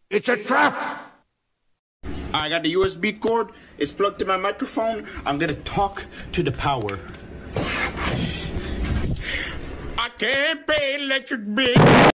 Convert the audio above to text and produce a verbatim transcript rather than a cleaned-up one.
It's a trap! I got the U S B cord. It's plugged to my microphone. I'm gonna talk to the power. I can't pay electric bill.